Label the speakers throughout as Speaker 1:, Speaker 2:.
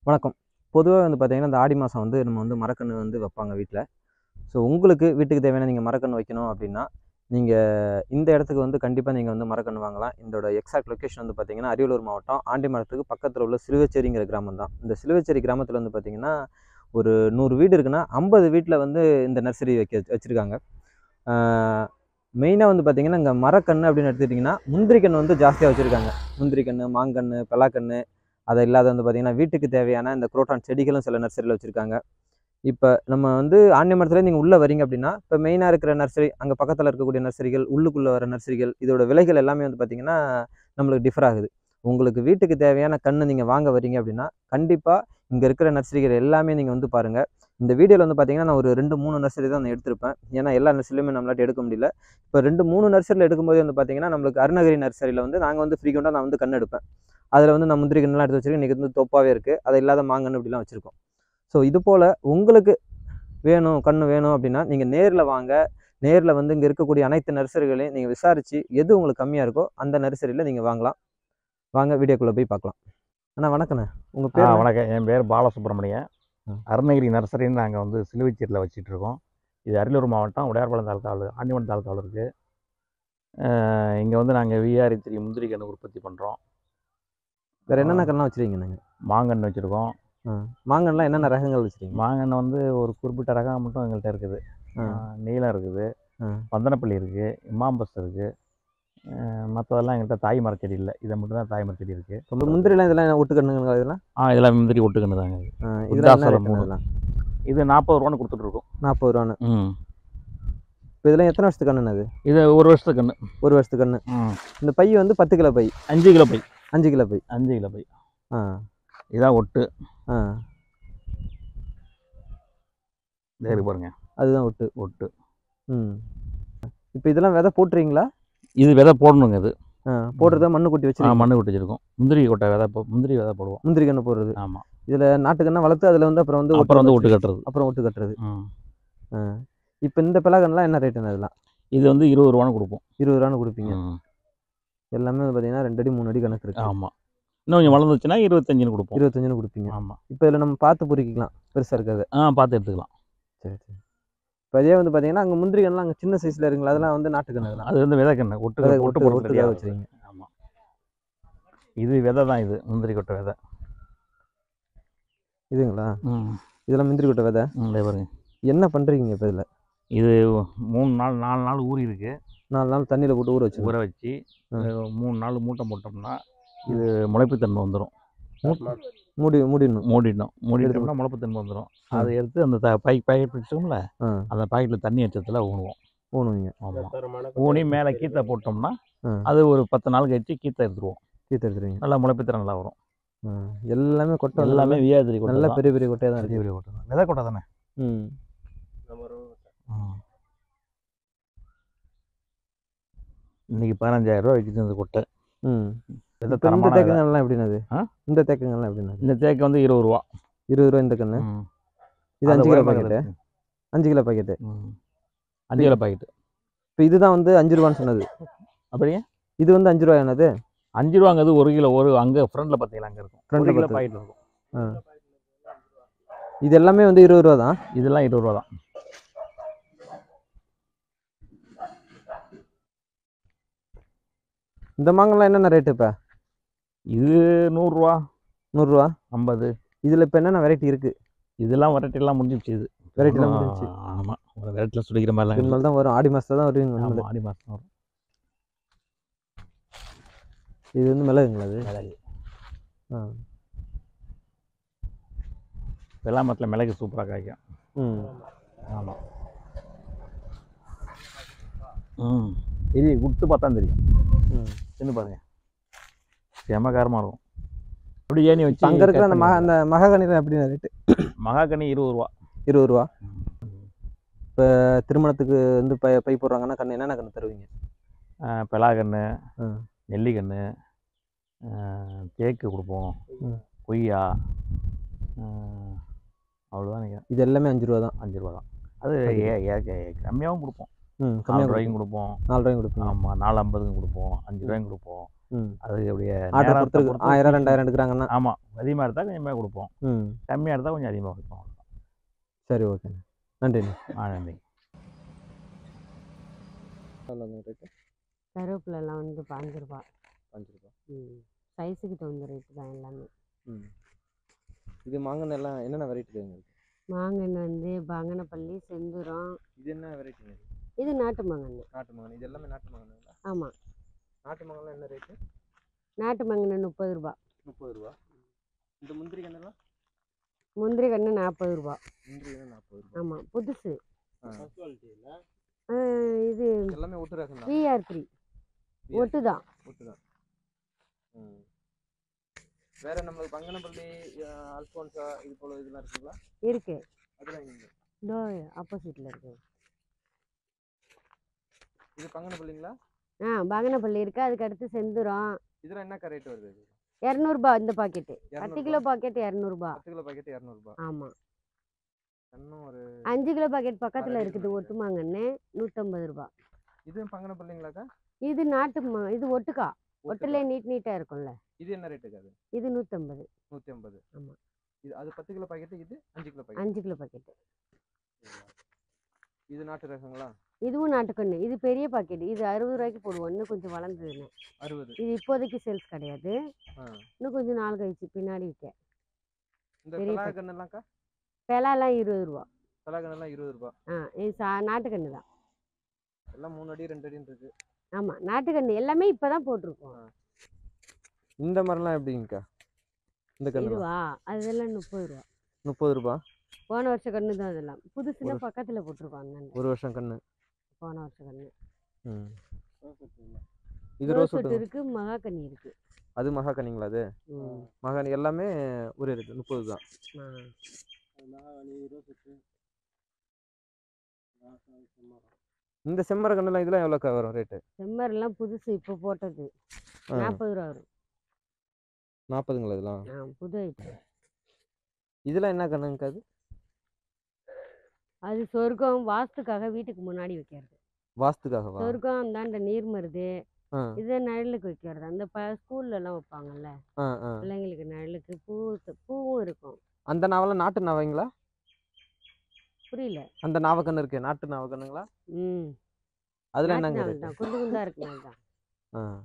Speaker 1: வணக்கம். பொதுவா வந்து பார்த்தீங்கன்னா, இந்த ஆடி மாசம் வந்து நம்ம வந்து மரக்கன்று வந்து வைப்பாங்க வீட்ல. ஸோ உங்களுக்கு வீட்டுக்கு தேவையான நீங்க மரக்கன்று வைக்கணும் அப்டின்னா, நீங்க இந்த இடத்துக்கு வந்து கண்டிப்பா நீங்க வந்து மரக்கன்று வாங்கலாம். இதோட எக்ஸாக்ட் லொகேஷன் வந்து பார்த்தீங்கன்னா, அரியலூர் மாவட்டம் ஆண்டிமரத்துக்கு பக்கத்துல உள்ள சிலுவச்சேரிங்கிற கிராமம் தான். இந்த சிலுவச்சேரி கிராமத்துல வந்து பார்த்தீங்கன்னா, ஒரு 100 வீடு இருக்குன்னா, 50 வீட்ல வந்து இந்த நர்சரி வச்சிருக்காங்க. ஆ மெயினா வந்து பார்த்தீங்கன்னா, இங்க மரக்கன்று அப்டின்னு எடுத்துக்கிட்டிங்கன்னா, முந்திரி கன்று வந்து ஜாஸ்தியா வச்சிருக்காங்க. முந்திரி கன்று, மாங்கன்று, பலாக்கன்று அது இல்லாத வந்து பார்த்தீங்கன்னா, வீட்டுக்கு தேவையான இந்த குரோட்டான் செடிகளும் சில நர்சரில வச்சிருக்காங்க. இப்ப நம்ம வந்து ஆண்ய மரத்திலே நீங்க உள்ள வரீங்க அப்படின்னா, இப்ப மெயினா இருக்கிற நர்சரி, அங்க பக்கத்துல இருக்கக்கூடிய நர்சரிகள், உள்ளுக்குள்ள வர நர்சரிகள், இதோட விலைகள் எல்லாமே வந்து பார்த்தீங்கன்னா, நம்மளுக்கு டிஃபர் ஆகுது. உங்களுக்கு வீட்டுக்கு தேவையான கன்னு நீங்க வாங்க வரீங்க அப்படின்னா, கண்டிப்பா இங்க இருக்கிற நர்சரிகள் எல்லாமே நீங்க வந்து பாருங்க. இந்த வீடியோல வந்து பார்த்தீங்கன்னா, நான் ஒரு 2, 3 நர்சரி தான் நான் எடுத்திருப்பேன். ஏன்னா எல்லா நர்சரிலயுமே நம்மளாட்ட எடுக்க முடியல. இப்ப 2, 3 நர்சரில எடுக்கும்போது வந்து பார்த்தீங்கன்னா, நம்மளுக்கு அருணகிரி நர்சரில வந்து நாங்க வந்து ஃப்ரீக்வென்ட்டா நான் வந்து கன்னு எடுப்பேன். அதில வந்து நான் முந்திரி கன்னுலாம் எடுத்து வச்சிருக்கேன். இன்னைக்கு வந்து தோப்பாவே இருக்கு. அது இல்லாத மாங்கன்னு இப்படிலாம் வச்சிருக்கோம். ஸோ இது போல உங்களுக்கு வேணும், கன்னு வேணும் அப்படின்னா, நீங்க நேர்ல வாங்க. நேர்ல வந்து இங்க இருக்கக்கூடிய அனைத்து நர்சரிகளையும் நீங்க விசாரிச்சு, எது உங்களுக்கு கம்மியா இருக்கோ, அந்த நர்சரில நீங்க வாங்கலாம். வாங்க வீடியோக்குள்ள போய் பார்க்கலாம். அண்ணா வணக்கண்ணே. உங்க பேருண்ணே?
Speaker 2: வணக்கம். என் பேர் பாலசுப்ரமணியன்.
Speaker 1: ம்.
Speaker 2: அருணகிரி நர்சரின்னு நாங்கள் வந்து சிலுவைச்சேரியில் வச்சிட்ருக்கோம். இது அரியலூர் மாவட்டம் உடையார்பாளையம் தாலுக்காவில் ஆண்டிமடம் தாலுக்காவில் இருக்குது. இங்கே வந்து நாங்கள் விஆர்3 முந்திரி கன்று உற்பத்தி பண்ணுறோம்.
Speaker 1: வேற என்னென்ன கன்னுலாம் வச்சிருக்கீங்க நீங்க?
Speaker 2: மாங்கன்று வச்சுருக்கோம்.
Speaker 1: மாங்கன்லாம் என்னென்ன ரகங்கள் வச்சிருக்கீங்க?
Speaker 2: மாங்கன்று வந்து ஒரு குறிப்பிட்ட ரகம் மட்டும் எங்கள்கிட்ட இருக்குது. நீலம் இருக்குது, பந்தனப்பள்ளி இருக்குது, இமாம்பஸ் இருக்குது. மற்றதெல்லாம் எங்கள்கிட்ட தாய் மரச்செடி இல்லை. இதை மட்டும் தான் தாய் மரச்செடி இருக்குது.
Speaker 1: இப்போ முந்திரிலாம் இதெல்லாம் ஒட்டு கன்னுங்களா இதெல்லாம்?
Speaker 2: இதெல்லாம் முந்திரி ஒட்டு கன்று தாங்க.
Speaker 1: இதெல்லாம் என்ன ரேட்டுண்ணே இதெல்லாம்?
Speaker 2: இது 40 ரூபான்னு கொடுத்துட்ருக்கோம்.
Speaker 1: 40 ரூவான்னு. இப்போ இதெல்லாம் எத்தனை வருஷத்துக்கு கன்னுண்ணே அது?
Speaker 2: இது 1 வருஷத்துக்கு கன்று.
Speaker 1: 1 வருஷத்துக்கு கன்னு. இந்த பை வந்து 10 கிலோ பை.
Speaker 2: 5 கிலோ பை.
Speaker 1: 5 கிலோ பை.
Speaker 2: 5 கிலோ பை.
Speaker 1: இதான்
Speaker 2: ஒட்டு. இருக்கு பாருங்க.
Speaker 1: அதுதான் ஒட்டு. ஒட்டு. இப்போ இதெல்லாம் விதை போட்டுறீங்களா?
Speaker 2: இது விதை போடணுங்க. இது
Speaker 1: போடுறதா மண்ணு கொட்டி வச்சிருக்கோம்.
Speaker 2: மண்ணு கொட்டி வச்சிருக்கோம். முந்திரி கொட்டை விதை முந்திரி விதை போடுவோம்.
Speaker 1: முந்திரி கன்று போடுறது.
Speaker 2: ஆமாம்.
Speaker 1: இதில் நாட்டுக்கண்ணா வளர்த்து அதில் வந்து அப்புறம் வந்து
Speaker 2: ஒட்டு கட்டுறது.
Speaker 1: அப்புறம் ஒட்டு கட்டுறது. இப்போ இந்த பலாக்கன்லாம் என்ன ரேட்டுண்ணே இதெல்லாம்?
Speaker 2: இது வந்து 20 ரூபான்னு கொடுப்போம்.
Speaker 1: 20 ரூபான்னு கொடுப்பீங்க. எல்லாமே பார்த்தீங்கன்னா 2 அடி 3 அடி கணக்கு இருக்கு.
Speaker 2: ஆமாம். இன்னும் கொஞ்சம் வளர்ந்துச்சுன்னா 25ன்னு கொடுப்போம்.
Speaker 1: 25ன்னு கொடுப்பீங்க.
Speaker 2: ஆமாம்.
Speaker 1: இப்போ இதில் நம்ம பார்த்து பொறுக்கிக்கலாம் பெருசாக இருக்காது.
Speaker 2: பார்த்து எடுத்துக்கலாம்.
Speaker 1: சரி சரி. இப்போ அதே வந்து பார்த்தீங்கன்னா அங்கே முந்திரி கன்றுலாம் அங்கே சின்ன சைஸில் இருக்குங்களா? அதெல்லாம் வந்து நாட்டுக்கண்ணு.
Speaker 2: அது வந்து விதை கண்ணு. ஒட்டு போட்டு
Speaker 1: வச்சுருங்க.
Speaker 2: ஆமாம். இது விதை தான். இது முந்திரி கொட்டை விதை.
Speaker 1: இதுங்களா? இதெல்லாம் முந்திரி கொட்டை விதை.
Speaker 2: பாருங்க.
Speaker 1: என்ன பண்ணுறீங்க இப்போ இதில்?
Speaker 2: இது 3 நாள் 4 நாள் ஊறி இருக்கு.
Speaker 1: 4 நாள் தண்ணியில் போட்டு ஊற வச்சு
Speaker 2: 3 நாள் மூட்டை போட்டோம்னா இது முளைப்புத்தன்மை வந்துடும். மூடிடணும். மூடிட்டோம்னா முளைப்புத்தன்மை வந்துடும். அதை எடுத்து அந்த பாக்கெட் பிடிச்சோம்ல, அந்த பாக்கெட்டில் தண்ணி வச்சதில் ஊணுவீங்க. ஆமாம். ஊனி மேலே கீத்தை போட்டோம்னா அது ஒரு 10 நாள் கழிச்சு கீத்தை எடுத்துருவீங்க. நல்லா முளைப்புத்திறன் நல்லா வரும்.
Speaker 1: எல்லாமே கொட்டை.
Speaker 2: எல்லாமே விஆர்3 கொட்டை.
Speaker 1: நல்லா பெரிய பெரிய கொட்டையாக தான்.
Speaker 2: பெரிய கொட்டை தான். விதை கொட்டை தானே. இன்னைக்கு 15,000 ரூபா விற்கிது இந்த கொட்டை.
Speaker 1: இந்த தேக்கங்கள்லாம் எப்படின்னது? இந்த தேக்கங்கள்லாம் எப்படின்னா? இந்த
Speaker 2: தேக்கு வந்து 20 ரூபா.
Speaker 1: 20 ரூபா இந்த கன்று. இது 5 kilo packet. 5 kilo packet.
Speaker 2: 5 kilo packet.
Speaker 1: இப்போ இதுதான் வந்து 5 ரூபான்னு சொன்னது.
Speaker 2: அப்படியே
Speaker 1: இது வந்து 5 ரூபாயானது?
Speaker 2: 5 ரூபாங்கிறது 1 கிலோ. அங்கே ஃப்ரண்ட்டில் பார்த்தீங்களா அங்கே இருக்கும். 1 கிலோ பாக்கெட் இருக்கும்.
Speaker 1: இது எல்லாமே வந்து 20 ரூபா தான்.
Speaker 2: இதெல்லாம் 20 ரூபா தான்.
Speaker 1: இந்த மாங்கெல்லாம் என்னென்ன ரேட்டு இப்போ?
Speaker 2: இது 100 ரூபா.
Speaker 1: 100 ரூபா.
Speaker 2: 50.
Speaker 1: இதில் இப்போ என்னென்ன வெரைட்டி இருக்குது?
Speaker 2: இதெல்லாம் வெரைட்டிலாம் முடிஞ்சிடுச்சு. இது
Speaker 1: வெரைட்டிலாம் முடிஞ்சிடுச்சு.
Speaker 2: ஆமாம். ஒரு வெரைட்டியில் சுடிக்கிற மாதிரிலாம்
Speaker 1: இனிமேல் தான் வரும். ஆடி மாதத்தில் தான் வருவீங்க.
Speaker 2: ஆடி மாதம் வரும்.
Speaker 1: இது வந்து மிளகுங்களா? அது
Speaker 2: மிளகு. வெள்ளா மரத்தில் மிளகு சூப்பராக காய்க்கும். ஆமாம். இது உத்து பார்த்தா தெரியும். சின்ன பாருங்க. செமகாரமாக இருக்கும். அப்படி ஏணி வச்சு
Speaker 1: அங்கே இருக்கிற அந்த மகாகனியில் எப்படின்னா ரேட்டு?
Speaker 2: மகாகனி 20 ரூபா.
Speaker 1: 20 ரூபா. இப்போ திருமணத்துக்கு வந்து பை போடுறாங்கன்னா கன்று என்னென்ன கன்று தருவீங்க?
Speaker 2: பலாக்கன்று, நெல்லிக்கன்று, தேக்கு கொடுப்போம், கொய்யா, அவ்வளோதான். இது
Speaker 1: எல்லாமே 5 ரூபா தான்.
Speaker 2: 5 ரூபா தான். அது கம்மியாகவும் கொடுப்போம்.
Speaker 1: 4
Speaker 2: ரூபாய்க்கும் கொடுப்போம்.
Speaker 1: 4 ரூபாய்க்கும் கொடுப்போம்.
Speaker 2: ஆமாம். 4.50க்கும் கொடுப்போம். 5 ரூபாய்க்கும் கொடுப்போம். அது அப்படியே
Speaker 1: ஆர்டர் பொறுத்து 1000 2000 எடுக்கிறாங்கன்னா.
Speaker 2: ஆமாம், அதிகமாக எடுத்தால் கொஞ்சமாக கொடுப்போம், கம்மியாக எடுத்தால் கொஞ்சம் அதிகமாக கொடுப்போம்.
Speaker 1: சரி, ஓகேண்ணே, நன்றிண்ணே.
Speaker 2: நன்றி.
Speaker 3: கருவேப்பிலெல்லாம் வந்து 5 ரூபா. சைஸுக்கு தகுந்த ரேட்டு தான் எல்லாமே.
Speaker 1: இது மாங்கன்னு எல்லாம் என்னென்ன வெரைட்டி எங்களுக்கு?
Speaker 3: மாங்கன்னு வந்து பங்கனப்பள்ளி, செந்தூரம்.
Speaker 1: இது என்ன வெரைட்டிங்க?
Speaker 3: இது நாட்டு மாங்கன்னு.
Speaker 1: நாட்டு மாங்கன்னு. இது எல்லாமே நாட்டு மாங்கன்னுங்களா?
Speaker 3: ஆமாம்.
Speaker 1: நாட்டு மாங்கன்லாம் என்ன ரேட்டு?
Speaker 3: நாட்டு மாங்கன்னு 30 ரூபா.
Speaker 1: 30 ரூபா. இந்த முந்திரி கண்ணெல்லாம்?
Speaker 3: முந்திரி கண்ணு 40 ரூபா.
Speaker 1: முந்திரி கண்ணு 40 ரூபா.
Speaker 3: ஆமாம், புதுசு. இது
Speaker 1: எல்லாமே ஒட்டு ரகம் தான்.
Speaker 3: VR3 ஒட்டு தான்.
Speaker 1: ஒட்டு தான். வேற நம்மளுக்கு பங்கனப்பள்ளி, அல்ஃபோன்சா இது போல இதெல்லாம் இருக்குங்களா?
Speaker 3: இருக்கு.
Speaker 1: அதெல்லாம் இங்க
Speaker 3: இதோ ஆப்போசிட்ல இருக்கு.
Speaker 1: இது பங்கனப்பள்ளிங்களா?
Speaker 3: பங்கனப்பள்ளி இருக்கு. அதுக்கு அடுத்து செந்தூரம்.
Speaker 1: இதெல்லாம் என்ன ரேட் வருது?
Speaker 3: 200 ரூபா இந்த பாக்கெட்டு. 10 கிலோ பாக்கெட் 200 ரூபா.
Speaker 1: 10 கிலோ பாக்கெட் 200 ரூபா.
Speaker 3: ஆமா.
Speaker 1: இன்னும் ஒரு
Speaker 3: 5 கிலோ பாக்கெட் பக்கத்துல இருக்குது ஒட்டு மாங்கன்னு 150 ரூபா.
Speaker 1: இது பங்கனப்பள்ளிங்களாக்கா?
Speaker 3: இது நாட்டு இது ஒட்டுக்கா. ஒட்டுல நீட்டா இருக்கும்ல.
Speaker 1: இது என்ன ரேட்டுக்கு அது?
Speaker 3: இது 150.
Speaker 1: 150.
Speaker 3: ஆமா.
Speaker 1: இது அது 10 கிலோ பாக்கெட், இது 5 கிலோ பாக்கெட்.
Speaker 3: 5 kilo packet.
Speaker 1: இது நாட்டு ரகங்களா?
Speaker 3: இதுவும் நாட்டுக்கண்ணு. இது பெரிய பாக்கெட். இது 60 ரூபாய்க்கு போடுவோம். இன்னும் கொஞ்சம் வளர்ந்ததுன்னு.
Speaker 1: 60.
Speaker 3: இது இப்போதைக்கு சேல்ஸ் கிடையாது. இன்னும் கொஞ்சம் நாள் கழிச்சு பின்னாடி விற்க.
Speaker 1: இந்த பலா கண்ணுலாம்க்கா?
Speaker 3: பெலாலாம் 20 ரூபா.
Speaker 1: பலா கண்ணெல்லாம் 20 ரூபா.
Speaker 3: இது நாட்டுக்கண்ணு தான்.
Speaker 1: எல்லாம் 3 அடி 2 அடின்னு இருக்கு.
Speaker 3: ஆமா, நாட்டுக்கண்ணு எல்லாமே இப்பதான் போட்டிருக்கோம்.
Speaker 1: இந்த மரம்லாம் எப்படிங்கக்கா? இந்த கண்ணு
Speaker 3: இதுவா? அதெல்லாம் 30 ரூபா.
Speaker 1: 30 ரூபா.
Speaker 3: போன வருஷம் கண்ணு தான் அதெல்லாம். புதுசுனா பக்கத்துல போட்டிருப்பாங்க.
Speaker 1: ஒரு வருஷம் கண்ணு.
Speaker 3: போன வருஷம் கண்ணு.
Speaker 1: இது ரோஸ்
Speaker 3: இருக்கு, மகாகனி இருக்கு.
Speaker 1: அது மகாகனிங்களா? அது மகாகனி எல்லாமே ஒரு ரேட் 30 தான். இந்த செம்மர கண்ணெல்லாம் இதெல்லாம் எவ்வளோக்கா வரும் ரேட்டு?
Speaker 3: செம்மரெல்லாம் புதுசு இப்போ போட்டது 40 ரூபா வரும்.
Speaker 1: 40ங்களா இதெல்லாம்?
Speaker 3: புது ஐட்டம்.
Speaker 1: இதெல்லாம் என்ன கண்ணுங்கக்கா?
Speaker 3: அது சொர்க்கம், வாஸ்துக்காக வீட்டுக்கு முன்னாடி வைக்கிறது.
Speaker 1: வாஸ்துக்காகவா?
Speaker 3: சொர்க்கம் அந்தாண்ட நீர் மருது. இதை நிழலுக்கு வைக்கிறது. அந்த ஸ்கூல்ல எல்லாம் வைப்பாங்கல்ல பிள்ளைங்களுக்கு நிழலுக்கு. பூவும் இருக்கும்.
Speaker 1: அந்த நாவெல்லாம் நாட்டு நாவைங்களா?
Speaker 3: புரியல.
Speaker 1: அந்த நாவக்கண்ணு இருக்கு, நாட்டு நாவக்கண்ணுங்களா? அதுல என்னங்க
Speaker 3: ரேட்? குண்டு குண்டா இருக்கு. அதுதான்.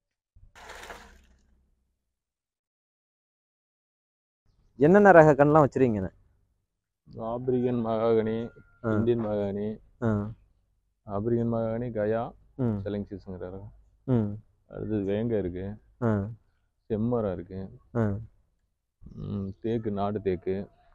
Speaker 1: என்னென்ன ரக கண்ணெல்லாம் வச்சிருக்கீங்க?
Speaker 4: ஆப்ரிகன் மகாகனி, இந்தியன் மகாகனி, ஆப்ரிகன் மகாகனி, கயா, செலங்சிஸ்ங்கிற ரகம். அடுத்தது வேங்க இருக்கு, செம்மரம் இருக்கு, தேக்கு, நாடு தேக்கு.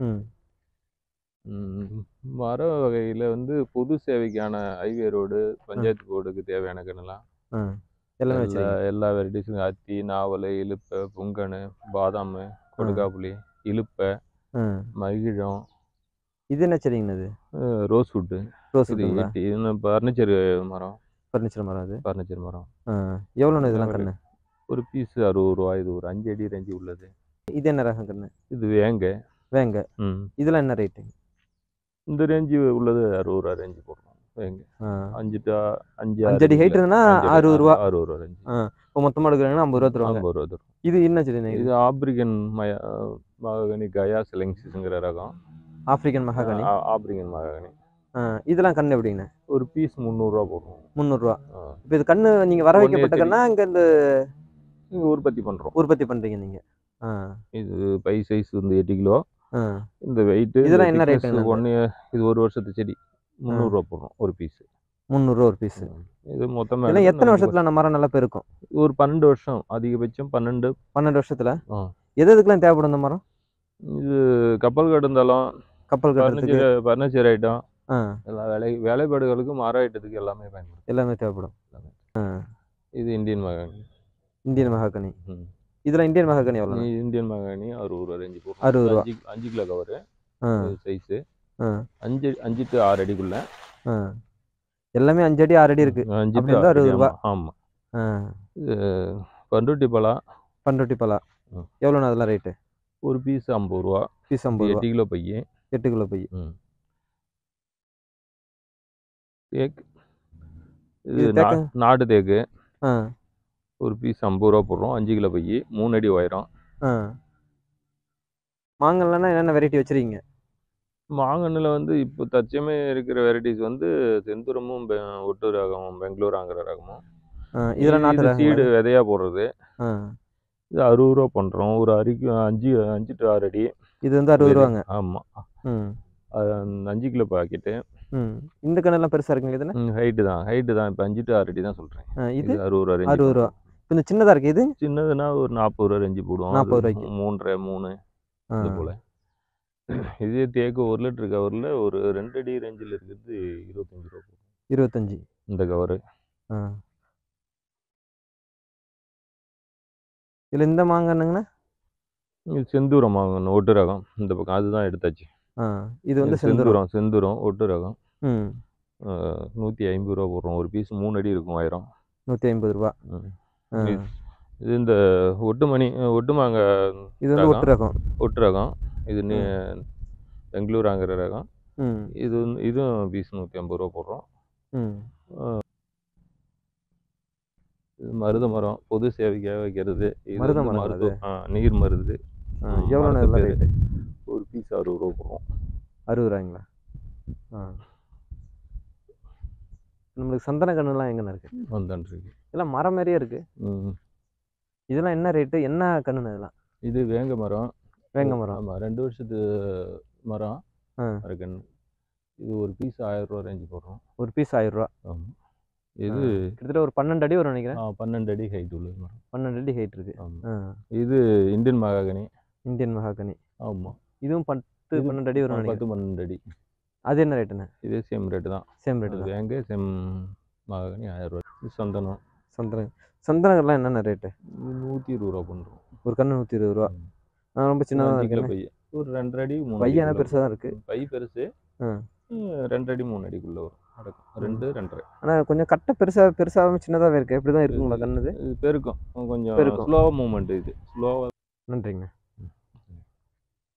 Speaker 4: மர வகையில் வந்து பொது சேவைக்கான ஹைவே ரோடு, பஞ்சாயத்து போர்டுக்கு தேவையான கண்ணெல்லாம் எல்லா வெரைட்டிஸும். அத்தி, நாவல், இலுப்பை, புங்கனு, பாதாம், கொடுக்காப்புளி, இலுப்பை, மகிழம்.
Speaker 1: இது என்ன சரிங்கண்ணது?
Speaker 4: ரோஸ்வுட்டு. ஃபர்னிச்சர் மரம்.
Speaker 1: ஃபர்னிச்சர் மரம். அது
Speaker 4: ஃபர்னிச்சர் மரம்.
Speaker 1: எவ்வளோண்ணா இதெல்லாம் கண்ணு?
Speaker 4: ஒரு பீஸ் 60 ரூபா. இது ஒரு 5 அடி ரேஞ்சு உள்ளது.
Speaker 1: இது என்ன ரகம் கண்ணு?
Speaker 4: இது வேங்க.
Speaker 1: வேங்க. இதெல்லாம் என்ன ரேட்டு?
Speaker 4: இந்த ரேஞ்சு உள்ளது 60 ரூபா ரேஞ்சு போடுறோம். வேங்க 5
Speaker 1: அடி ஹைட் இருந்ததுன்னா 60 ரூபா.
Speaker 4: 60 ரூபா ரேஞ்சு.
Speaker 1: இப்போ மொத்தமாக எடுக்கிறீங்கன்னா 50 ரூபா தருவாங்க.
Speaker 4: 50 ரூபா தரும்.
Speaker 1: இது என்ன செடி?
Speaker 4: இது ஆப்ரிகன் மகாகனி, கயா, செலங்சிஸ்ங்கிற ரகம்.
Speaker 1: African mahogany.
Speaker 4: African mahogany.
Speaker 1: இதெல்லாம் கண்ணு எப்படிங்கண்ணா?
Speaker 4: ஒரு பீஸ் 300 ரூபா போடுறோம்.
Speaker 1: 300 ரூபா. இப்போ இது கண்ணு நீங்கள் வர வைக்கப்பட்ட கண்ணா இங்கே இந்த
Speaker 4: உற்பத்தி பண்ணுறோம்?
Speaker 1: உற்பத்தி பண்ணுறீங்க நீங்கள்.
Speaker 4: இது பை சைஸ் வந்து 8 கிலோ. இந்த வெயிட்.
Speaker 1: இதெல்லாம் என்ன ரேட்டு?
Speaker 4: இது ஒரு வருஷத்து செடி. 300 ரூபா போடுறோம் ஒரு பீஸ்.
Speaker 1: 300 ரூபா ஒரு பீஸ்.
Speaker 4: இது மொத்தமாக
Speaker 1: எத்தனை வருஷத்துல நம்ம மரம் நல்லா பெருக்கும்?
Speaker 4: ஒரு 12 வருஷம், அதிகபட்சம் 12
Speaker 1: வருஷத்துல. எதுக்கெல்லாம் தேவைப்படும் இந்த மரம்?
Speaker 4: இது கப்பல் கட்டுந்தாலும்,
Speaker 1: கப்பல் கட்டுறதுக்கு,
Speaker 4: ஃபர்னிச்சர் ஐட்டம், எல்லா வேலைப்பாடுகளுக்கும், மர ஐட்டத்துக்கு எல்லாமே பயன்படும்.
Speaker 1: எல்லாமே தேவைப்படும்.
Speaker 4: இது இந்தியன் மகாகனி.
Speaker 1: இந்தியன் மகாகனி. இதுல இந்தியன் மகாகனி எவ்வளோ?
Speaker 4: இந்தியன் மகாகனி 60 ரூபா ரேஞ்சு போடும்.
Speaker 1: 60 ரூபா.
Speaker 4: 5 கிலோ கவரு சைஸு. 5 to 6 அடிக்குள்ள.
Speaker 1: எல்லாமே 5 அடி 6 அடி இருக்கு.
Speaker 4: 5 to 6
Speaker 1: 60 ரூபா.
Speaker 4: ஆமாம். இது பண்ருட்டி பலா.
Speaker 1: பண்ருட்டி பலா எவ்வளோண்ணா அதெல்லாம் ரேட்டு?
Speaker 4: ஒரு பீஸ் 50 ரூபா.
Speaker 1: பீஸ் 50 ரூபா.
Speaker 4: 8 கிலோ பைய.
Speaker 1: 8 கிலோ பை.
Speaker 4: தேக்கு. இது நாடு தேக்கு. ஒரு பீஸ் 50 ரூபா போடுறோம். 5 கிலோ பை, 3 அடி உயரம்.
Speaker 1: மாங்கல்னா என்னென்ன வெரைட்டி வச்சுருக்கீங்க?
Speaker 4: மாங்கன்னில் வந்து இப்போ தற்சமயம் இருக்கிற வெரைட்டிஸ் வந்து செந்தூரமும் ஒட்டு ரகமும் பெங்களூராங்கிற ரகமும்.
Speaker 1: இதெல்லாம் நாட்டு ரகம்
Speaker 4: சீடு விதையாக போடுறது. இது 60 ரூபா பண்ணுறோம். ஒரு அரிக்கு 5 to 6 அடி.
Speaker 1: இது வந்து 60 ரூபாங்க.
Speaker 4: ஆமாம். 5 கிலோ பாக்கெட்டு.
Speaker 1: இந்த கண்ணெல்லாம் பெருசாக இருக்குங்க. இதுன்னு
Speaker 4: ஹைட்டு தான் இப்போ 5 to 6 அடி தான் சொல்கிறேன்.
Speaker 1: இது
Speaker 4: 60 ரூபா ரேஞ்சு.
Speaker 1: 60 ரூபா. கொஞ்சம் சின்னதாக இருக்குது. இது
Speaker 4: சின்னதுன்னா ஒரு 40 ரூபா ரேஞ்சு போடுவோம்.
Speaker 1: 40 ரூபாய்க்கு
Speaker 4: 3 இது போல். இதே தேக்கு 1 லிட்டரு கவரில் ஒரு 2 அடி ரேஞ்சில் இருக்கிறது 25 ரூபா போடும்.
Speaker 1: 25
Speaker 4: இந்த கவரு.
Speaker 1: இதில் இந்த மாங்கன்னுங்கண்ணா
Speaker 4: இது செந்தூரம் மாங்கன்னு ஒட்டு ரகம். இந்த பக்கம் அதுதான் எடுத்தாச்சு.
Speaker 1: இது வந்து
Speaker 4: செந்தூரம் ஒட்டு ரகம். 150 ரூபா போடுறோம். ஒரு பீஸ் 3 அடி இருக்கும் உயரம்.
Speaker 1: 150 ரூபா.
Speaker 4: இது இந்த ஒட்டு மாங்காய்.
Speaker 1: இது வந்து
Speaker 4: ஒட்டு ரகம். இது பெங்களூராங்கிற ரகம். இதுவும் பீஸ் 150 ரூபா போடுறோம். இது மருத மரம், பொது சேவைக்காக வைக்கிறது. நீர் மருது.
Speaker 1: எவ்வளோ ரேட்டு?
Speaker 4: ஒரு பீஸ் 60 ரூபா போடுறோம்.
Speaker 1: 60 ரூபாய்ங்களா? நம்மளுக்கு சந்தன கண்ணுலாம் எங்கண்ணா இருக்கு?
Speaker 4: சந்தனம் இருக்கு.
Speaker 1: இதெல்லாம் மரம் மாதிரியே இருக்கு. இதெல்லாம் என்ன ரேட்டு? என்ன கண்ணுண்ணா இதெல்லாம்? இது
Speaker 4: வேங்க மரம்.
Speaker 1: ஆமாம்,
Speaker 4: 2 வருஷத்து மரம். மரக்கன்று. இது ஒரு பீஸ் 1000 ரூபா ரேஞ்சு போடுறோம்.
Speaker 1: ஒரு பீஸ் 1000 ரூபா.
Speaker 4: ஆமாம். இது
Speaker 1: கிட்டத்தட்ட ஒரு 12 அடி வரும் நினைக்கிறேன்.
Speaker 4: 12 அடி ஹைட் உள்ளது மரம்.
Speaker 1: 12 அடி ஹைட் இருக்கு.
Speaker 4: இது இந்தியன் மகாகனி.
Speaker 1: ஆமாம். இதுவும் 10-12 அடி வரும்.
Speaker 4: 10-12 அடி.
Speaker 1: அது என்ன ரேட்டுண்ணா?
Speaker 4: இதே சேம் ரேட்டு தான். வேங்க சேம் மகாகனி 1000 ரூபா. இது
Speaker 1: சந்தனங்கள்லாம் என்னென்ன ரேட்டு?
Speaker 4: 120 ரூபா பண்ணுறோம்.
Speaker 1: ஒரு கன்று 120 ரூபா. ரொம்ப சின்னதாக
Speaker 4: இருக்கு. பை ஒரு 2 அடி 3
Speaker 1: பையனா பெருசாக தான் இருக்குது.
Speaker 4: பை பெருசு. 2 அடி 3 அடிக்குள்ளே வரும். 2-2.5.
Speaker 1: ஆனால் கொஞ்சம் கட்டை பெருசாக சின்னதாகவே இருக்குது. எப்படி தான் இருக்குங்களா கண்ணு?
Speaker 4: இது பெருக்கும். கொஞ்சம் ஸ்லோ மூமெண்ட். இது ஸ்லோவாக.
Speaker 1: நன்றிங்க.